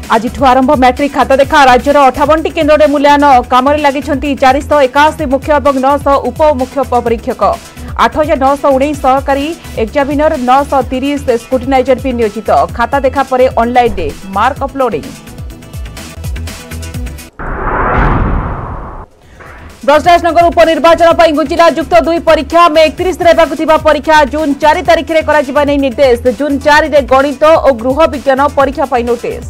आज आरंभ मैट्रिक खाता देखा राज्यर 58 केन्द्र में मूल्यांकन काम लगी 481 मुख्य और 900 उप मुख्य परीक्षक 8919 सहकारी एग्जामिनर 930 स्क्रूटिनाइजर भी नियोजित खाता देखा पर online day mark uploading. Brajrajnagar उपनिर्वाचन पर गुंजिला युक्त 2 परीक्षा में 31 रहा परीक्षा जून 4 तारिख में करा निर्देश जून 4 रे गणित और गृह विज्ञान परीक्षा पर नोटिस।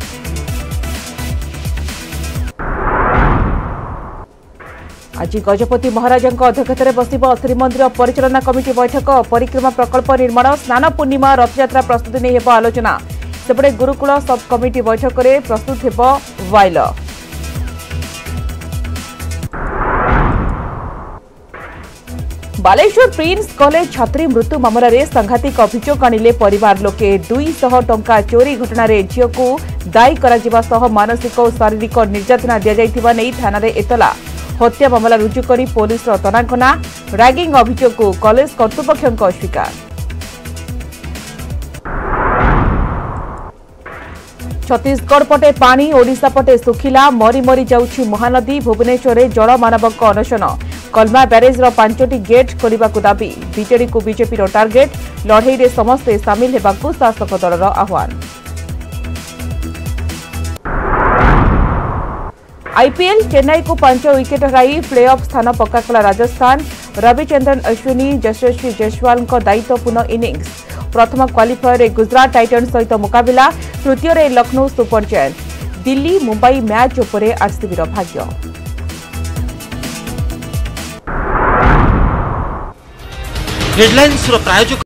आज गजपति महाराजा अध्यक्षतार बसिब श्रीमंदिर परिचालना कमिटी बैठक परिक्रमा प्रकल्प निर्माण स्नान पूर्णिमा रथयात्रा प्रस्तुति नहीं हेब आलोचना सेपटे गुरुकुल सब कमिटी बैठक में प्रस्तुत हेब वाइल। बालेश्वर प्रिंस कॉलेज छात्री मृत्यु मामला रे सांघातिक अभियोग आनिले परिवार लोके 200 टंका चोरी घटना रे झियो को दायी करा सह मानसिक और शारीरिक निर्यातना दिया जाइथिबा नै थाना रे एतला हत्या मामला रुजु करी पुलिस तनाघना रैगिंग अभियोग को कॉलेज कर्तृपक्ष अस्वीकार। छत्तीसगढ़ पटे पानी ओडिशा पटे सुखिला मरी मरी जाउछि महानदी भुवनेश्वर में जल मानवक अनशन कलमा ब्यारेज 5टी गेट खोलने को दाबी बीजेडी को बीजेपी टार्गेट लड़ई रे समस्ते सामिल हेबाकू शासक दलर आह्वान। आईपीएल चेन्नई को 5 विकेट हराई प्लेऑफ स्थान पक्का कला राजस्थान रविचंद्रन अश्विनी यशस्वी जयसवाल दायित्वपूर्ण इनिंग्स प्रथम क्वालिफायर गुजरात टाइटन्स सहित मुकाबला तृतीय रे Lucknow Super Giant Delhi Mumbai match उपरे आरसीबीर भाग्य। हेडलाइंस प्रायोजक